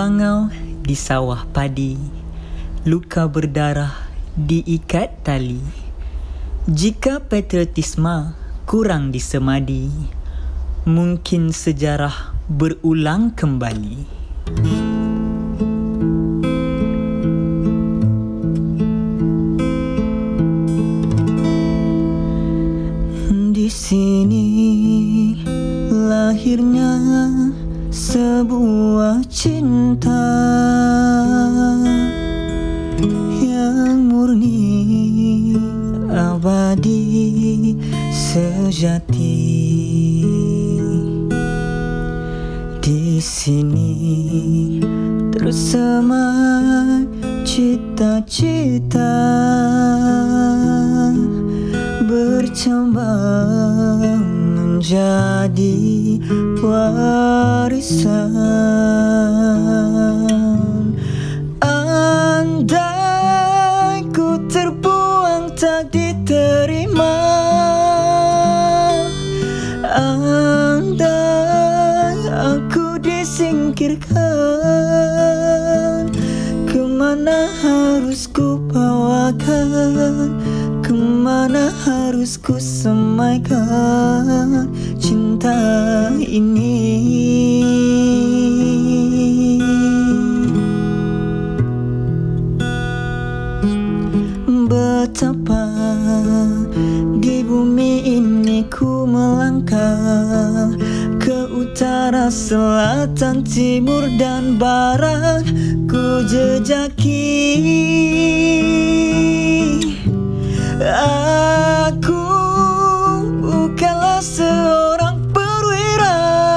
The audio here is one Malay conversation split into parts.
bangau di sawah padi, luka berdarah diikat tali. Jika patriotisme kurang disemadi, mungkin sejarah berulang kembali. Di sini lahirnya sebuah cinta yang murni, abadi, sejati. Di sini tersemat cita-cita bercambang menjadi warisan. Andai ku terbuang tak diterima, andai aku disingkirkan, kemana harus ku bawakan, kemana harus ku semaikan cinta ini. Betapa di bumi ini ku melangkah, ke utara, selatan, timur dan barat ku jejaki. Aku bukanlah seorang perwira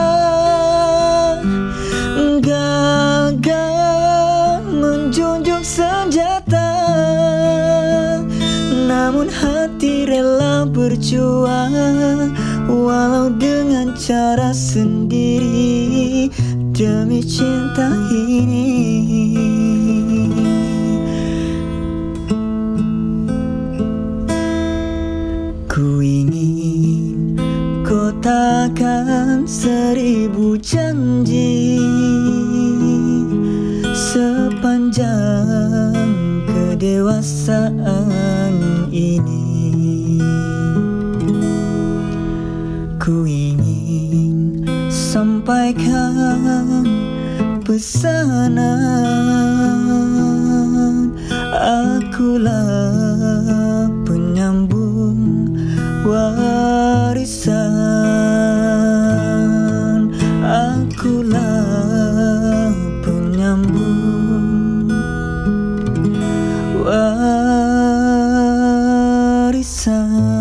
gagah menjunjung senjata, namun hati rela berjuang walau dengan cara sendiri demi cinta ini. Ku ingin kotakan 1000 janji sepanjang kedewasaan ini. Ku ingin sampaikan pesanan, akulah penyambung warisan, akulah penyambung warisan.